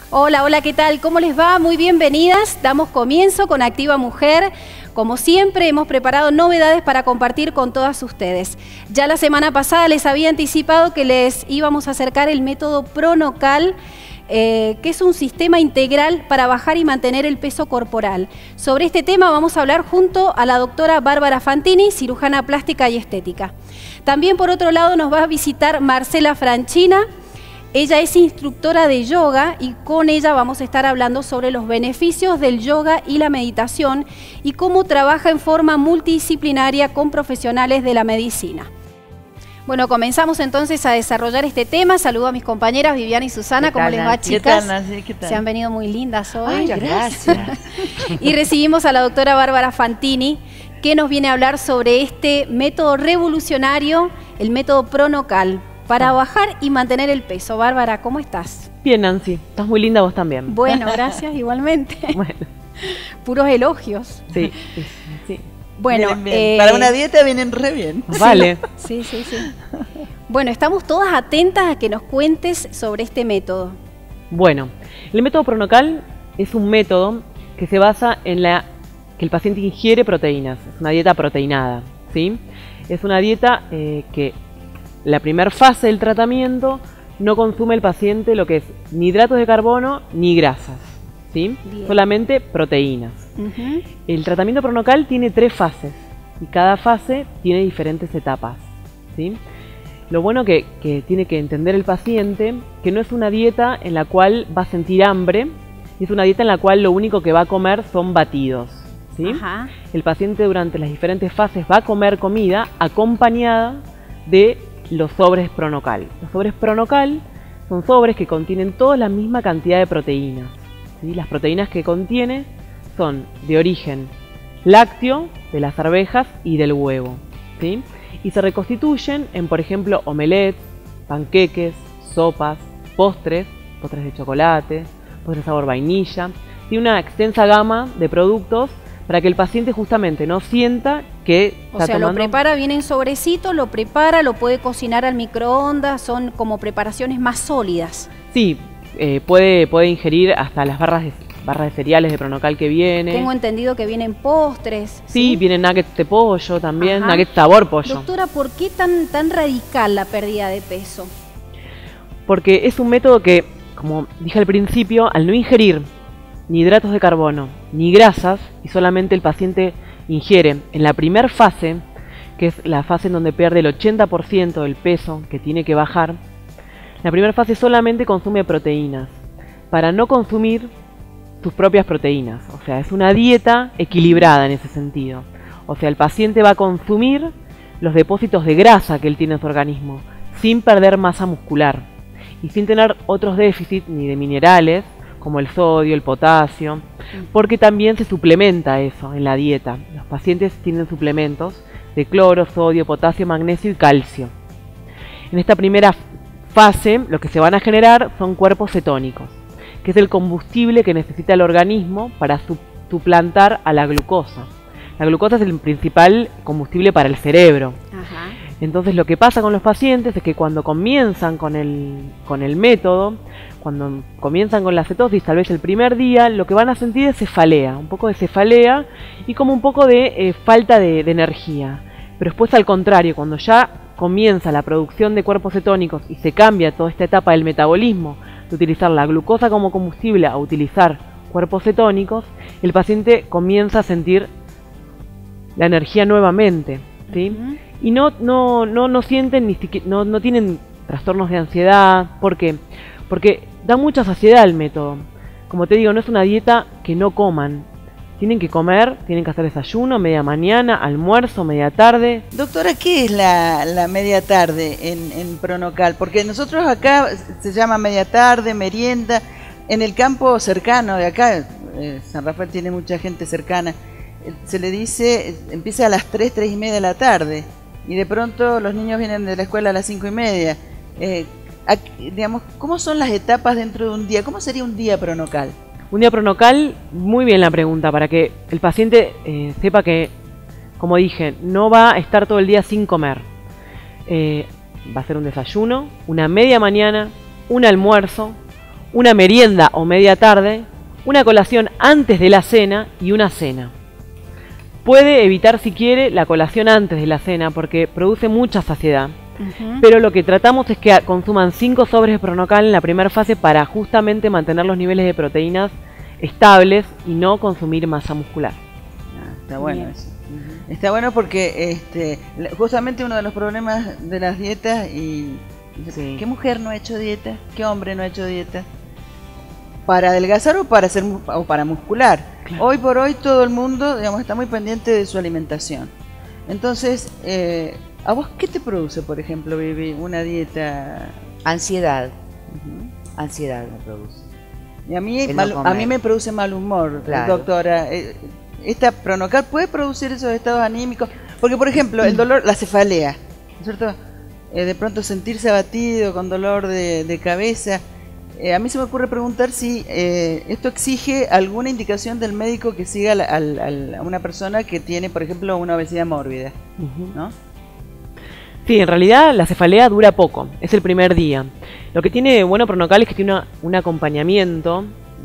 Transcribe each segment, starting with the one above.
Hola, hola, ¿qué tal? ¿Cómo les va? Muy bienvenidas. Damos comienzo con Activa Mujer. Como siempre, hemos preparado novedades para compartir con todas ustedes. Ya la semana pasada les había anticipado que les íbamos a acercar el método Pronocal, que es un sistema integral para bajar y mantener el peso corporal. Sobre este tema vamos a hablar junto a la doctora Bárbara Fantini, cirujana plástica y estética. También, por otro lado, nos va a visitar Marcela Franchina. Ella es instructora de yoga y con ella vamos a estar hablando sobre los beneficios del yoga y la meditación y cómo trabaja en forma multidisciplinaria con profesionales de la medicina. Bueno, comenzamos entonces a desarrollar este tema. Saludo a mis compañeras Viviana y Susana. ¿Cómo les va, chicas? ¿Qué tal, Nancy? ¿Qué tal? Se han venido muy lindas hoy. Ay, gracias. Y recibimos a la doctora Bárbara Fantini, que nos viene a hablar sobre este método revolucionario, el método Pronocal, para bajar y mantener el peso. Bárbara, ¿cómo estás? Bien, Nancy. Estás muy linda vos también. Bueno, gracias, igualmente. Bueno. Puros elogios. Sí, sí. Bueno, vienen bien. Para una dieta vienen re bien. Vale. Sí, sí, sí. Bueno, estamos todas atentas a que nos cuentes sobre este método. Bueno, el método Pronocal es un método que se basa en que el paciente ingiere proteínas. Es una dieta proteinada, ¿sí? Es una dieta que la primera fase del tratamiento no consume el paciente lo que es ni hidratos de carbono ni grasas, ¿sí? Solamente proteínas. El tratamiento Pronocal tiene 3 fases y cada fase tiene diferentes etapas, ¿sí? Lo bueno que tiene que entender el paciente que no es una dieta en la cual va a sentir hambre, es una dieta en la cual lo único que va a comer son batidos, ¿sí? El paciente durante las diferentes fases va a comer comida acompañada de los sobres Pronocal. Los sobres Pronocal son sobres que contienen toda la misma cantidad de proteínas, ¿sí? Las proteínas que contiene son de origen lácteo, de las arvejas y del huevo, ¿sí? Y se reconstituyen en, por ejemplo, omelets, panqueques, sopas, postres de chocolate, postres sabor vainilla. Tiene una extensa gama de productos para que el paciente justamente no sienta que está tomando... lo prepara, viene en sobrecito, lo prepara, lo puede cocinar al microondas, son como preparaciones más sólidas. Sí, puede ingerir hasta las barras de cereales de Pronocal que viene. Tengo entendido que vienen postres. Sí, vienen nuggets de pollo también, nuggets sabor pollo. Doctora, ¿por qué tan radical la pérdida de peso? Porque es un método que, como dije al principio, al no ingerir ni hidratos de carbono, ni grasas, y solamente el paciente ingiere en la primera fase, que es la fase en donde pierde el 80% del peso que tiene que bajar, la primera fase solamente consume proteínas, para no consumir sus propias proteínas. O sea, es una dieta equilibrada en ese sentido. O sea, el paciente va a consumir los depósitos de grasa que él tiene en su organismo, sin perder masa muscular, y sin tener otros déficits ni de minerales, como el sodio, el potasio, porque también se suplementa eso en la dieta. Los pacientes tienen suplementos de cloro, sodio, potasio, magnesio y calcio. En esta primera fase lo que se van a generar son cuerpos cetónicos, que es el combustible que necesita el organismo para suplantar a la glucosa. La glucosa es el principal combustible para el cerebro. Entonces lo que pasa con los pacientes es que cuando comienzan con el método, cuando comienzan con la cetosis, tal vez el primer día, lo que van a sentir es cefalea, un poco de cefalea y como un poco de falta de energía. Pero después, al contrario, cuando ya comienza la producción de cuerpos cetónicos y se cambia toda esta etapa del metabolismo, de utilizar la glucosa como combustible a utilizar cuerpos cetónicos, el paciente comienza a sentir la energía nuevamente, ¿sí? Y no sienten ni siquiera, no tienen trastornos de ansiedad. ¿Por qué? Porque da mucha saciedad el método. Como te digo, no es una dieta que no coman. Tienen que comer, tienen que hacer desayuno, media mañana, almuerzo, media tarde. Doctora, ¿qué es la media tarde en Pronocal? Porque nosotros acá se llama media tarde, merienda. En el campo cercano de acá, San Rafael tiene mucha gente cercana, se le dice, empieza a las 3:30 de la tarde. Y de pronto los niños vienen de la escuela a las 5:30. Digamos, ¿cómo son las etapas dentro de un día? ¿Cómo sería un día Pronocal? Un día Pronocal, muy bien la pregunta, para que el paciente sepa que, como dije, no va a estar todo el día sin comer. Va a ser un desayuno, una media mañana, un almuerzo, una merienda o media tarde, una colación antes de la cena y una cena. Puede evitar si quiere la colación antes de la cena porque produce mucha saciedad. Pero lo que tratamos es que consuman 5 sobres de Pronocal en la primera fase para justamente mantener los niveles de proteínas estables y no consumir masa muscular. Está bueno eso. Está bueno porque justamente uno de los problemas de las dietas ¿qué mujer no ha hecho dieta? ¿Qué hombre no ha hecho dieta? ¿Para adelgazar o para muscular? Claro. Hoy por hoy todo el mundo, digamos, está muy pendiente de su alimentación. Entonces, ¿a vos qué te produce, por ejemplo, Vivi, una dieta? Ansiedad. Ansiedad me produce. Y a mí me produce mal humor, claro. Doctora. ¿Esta Pronocal puede producir esos estados anímicos? Porque, por ejemplo, el dolor, la cefalea, ¿no es cierto? De pronto sentirse abatido, con dolor de cabeza. A mí se me ocurre preguntar si esto exige alguna indicación del médico que siga a una persona que tiene, por ejemplo, una obesidad mórbida, ¿no? Sí, en realidad la cefalea dura poco, es el primer día. Lo que tiene bueno Pronocal es que tiene un acompañamiento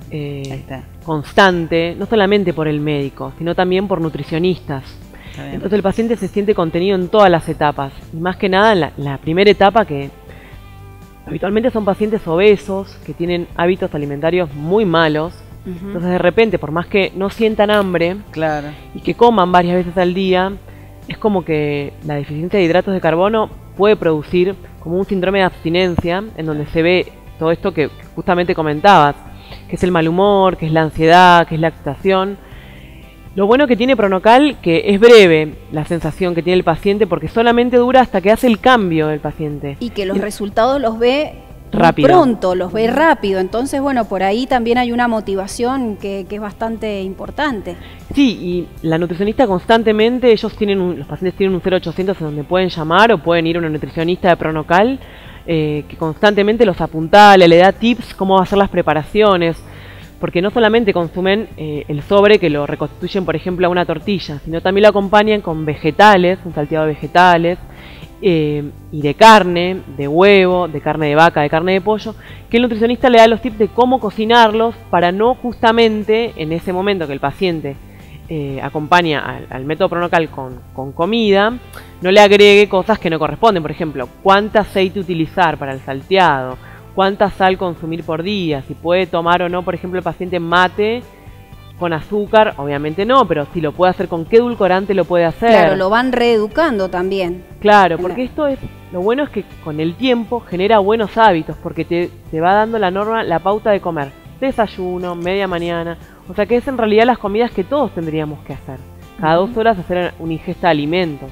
constante, no solamente por el médico, sino también por nutricionistas. Entonces el paciente se siente contenido en todas las etapas, y más que nada en la primera etapa, que habitualmente son pacientes obesos, que tienen hábitos alimentarios muy malos. Entonces de repente, por más que no sientan hambre, claro, y que coman varias veces al día, es como que la deficiencia de hidratos de carbono puede producir como un síndrome de abstinencia, en donde se ve todo esto que justamente comentabas, que es el mal humor, que es la ansiedad, que es la excitación. Lo bueno que tiene Pronocal, que es breve la sensación que tiene el paciente, porque solamente dura hasta que hace el cambio el paciente. Y que los resultados los ve rápido. Pronto, los ve rápido. Entonces, bueno, por ahí también hay una motivación que es bastante importante. Sí, y la nutricionista constantemente, los pacientes tienen un 0800 en donde pueden llamar o pueden ir a una nutricionista de Pronocal, que constantemente los apuntala, le da tips cómo va a hacer las preparaciones, porque no solamente consumen el sobre que lo reconstituyen, por ejemplo, a una tortilla, sino también lo acompañan con vegetales, un salteado de vegetales, y de carne, de huevo, de carne de vaca, de carne de pollo, que el nutricionista le da los tips de cómo cocinarlos para no justamente en ese momento que el paciente acompaña al método Pronocal con comida, no le agregue cosas que no corresponden. Por ejemplo, cuánto aceite utilizar para el salteado, cuánta sal consumir por día, si puede tomar o no, por ejemplo, el paciente mate con azúcar, obviamente no, pero si lo puede hacer, con qué edulcorante lo puede hacer. Claro, lo van reeducando también. Claro, porque esto es, lo bueno es que con el tiempo genera buenos hábitos, porque te va dando la norma, la pauta de comer desayuno, media mañana, o sea que es en realidad las comidas que todos tendríamos que hacer, cada 2 horas hacer una ingesta de alimentos.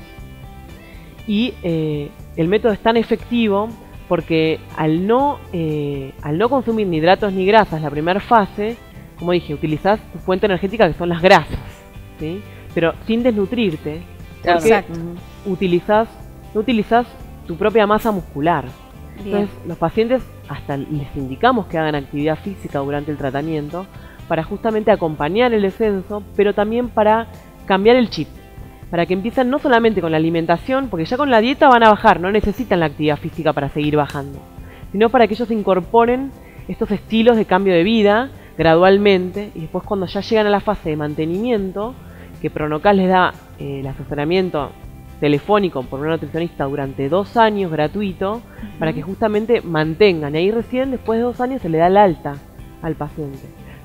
Y el método es tan efectivo porque al no consumir ni hidratos ni grasas la primera fase, como dije, utilizás tu fuente energética, que son las grasas, ¿sí? Pero sin desnutrirte, porque no utilizás tu propia masa muscular. Bien. Entonces, los pacientes hasta les indicamos que hagan actividad física durante el tratamiento para justamente acompañar el descenso, pero también para cambiar el chip, para que empiecen no solamente con la alimentación, porque ya con la dieta van a bajar, no necesitan la actividad física para seguir bajando, sino para que ellos incorporen estos estilos de cambio de vida gradualmente, y después cuando ya llegan a la fase de mantenimiento, que Pronocal les da el asesoramiento telefónico por una nutricionista durante 2 años gratuito, para que justamente mantengan, y ahí recién después de 2 años se le da el alta al paciente.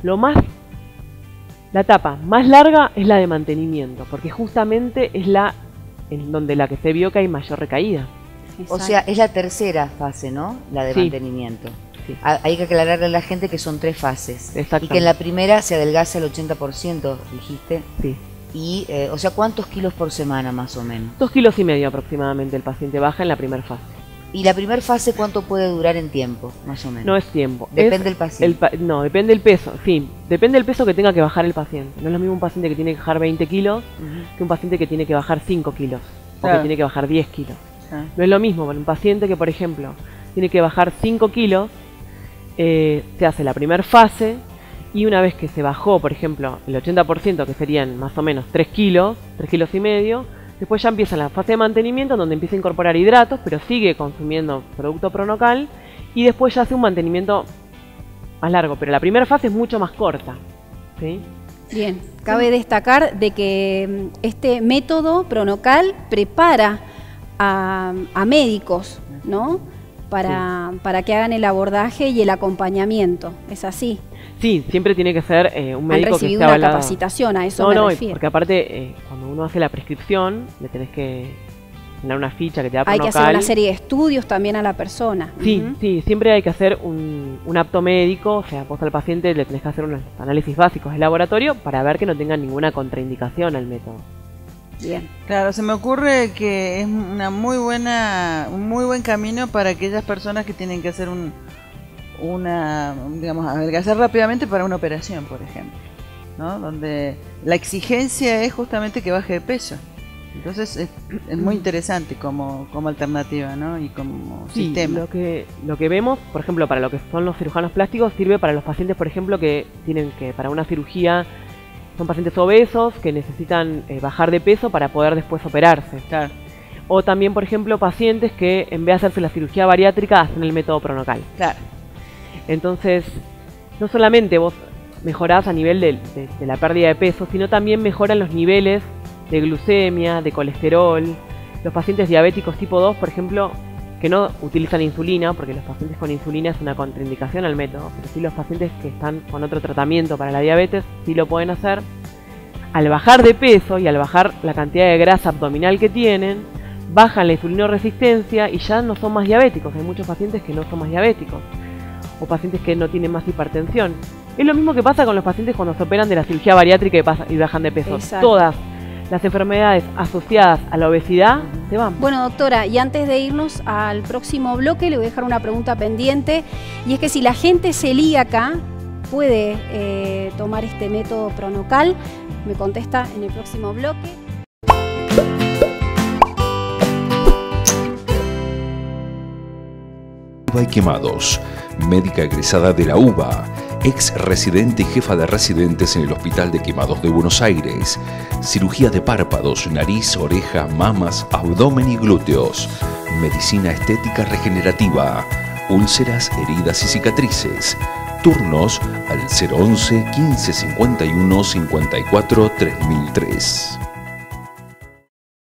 La etapa más larga es la de mantenimiento, porque justamente es en donde la que se vio que hay mayor recaída. O sea, es la tercera fase, ¿no? La de mantenimiento. Sí. Hay que aclararle a la gente que son 3 fases. Y que en la primera se adelgaza el 80%, dijiste. Sí. Y, o sea, ¿cuántos kilos por semana más o menos? 2,5 kilos aproximadamente el paciente baja en la primera fase. ¿Y la primera fase cuánto puede durar en tiempo, más o menos? No es tiempo. Depende del paciente. No, depende del peso. Sí, depende del peso que tenga que bajar el paciente. No es lo mismo un paciente que tiene que bajar 20 kilos que un paciente que tiene que bajar 5 kilos. O que tiene que bajar 10 kilos. No es lo mismo para un paciente que, por ejemplo, tiene que bajar 5 kilos, se hace la primera fase, y una vez que se bajó, por ejemplo, el 80%, que serían más o menos 3 kilos, 3,5 kilos, después ya empieza la fase de mantenimiento, donde empieza a incorporar hidratos, pero sigue consumiendo producto Pronocal, y después ya hace un mantenimiento más largo, pero la primera fase es mucho más corta, ¿sí? Bien, cabe destacar de que este método pronocal prepara a médicos, ¿no? Para que hagan el abordaje y el acompañamiento, ¿es así? Sí, siempre tiene que ser un médico que esté avalado. Una capacitación, a eso me refiero. Porque aparte, cuando uno hace la prescripción, le tenés que llenar una ficha que te da pronocal. Hay que hacer una serie de estudios también a la persona. Sí, sí, siempre hay que hacer un apto médico, o sea, vos al paciente le tenés que hacer unos análisis básicos de laboratorio para ver que no tenga ninguna contraindicación al método. Bien. Claro, se me ocurre que es un muy buen camino para aquellas personas que tienen que hacer digamos, adelgazar rápidamente para una operación, por ejemplo, ¿no? Donde la exigencia es justamente que baje de peso. Entonces es muy interesante como alternativa, ¿no? Y como sistema. Lo que vemos, por ejemplo, para lo que son los cirujanos plásticos, sirve para los pacientes, por ejemplo, que tienen que para una cirugía, son pacientes obesos que necesitan bajar de peso para poder después operarse. Claro. O también, por ejemplo, pacientes que en vez de hacerse la cirugía bariátrica hacen el método pronocal. Claro. Entonces, no solamente vos mejorás a nivel de la pérdida de peso, sino también mejoran los niveles de glucemia, de colesterol. Los pacientes diabéticos tipo 2, por ejemplo, que no utilizan insulina, porque los pacientes con insulina es una contraindicación al método, pero sí los pacientes que están con otro tratamiento para la diabetes sí lo pueden hacer. Al bajar de peso y al bajar la cantidad de grasa abdominal que tienen, bajan la insulinoresistencia y ya no son más diabéticos. Hay muchos pacientes que no son más diabéticos, o pacientes que no tienen más hipertensión. Es lo mismo que pasa con los pacientes cuando se operan de la cirugía bariátrica y bajan de peso. Exacto. Todas las enfermedades asociadas a la obesidad se van. Bueno, doctora, y antes de irnos al próximo bloque, le voy a dejar una pregunta pendiente, y es que si la gente celíaca puede tomar este método pronocal, me contesta en el próximo bloque. Quemados, médica egresada de la UBA, ex residente y jefa de residentes en el Hospital de Quemados de Buenos Aires, cirugía de párpados, nariz, oreja, mamas, abdomen y glúteos, medicina estética regenerativa, úlceras, heridas y cicatrices. Turnos al 011 1551 54 3003.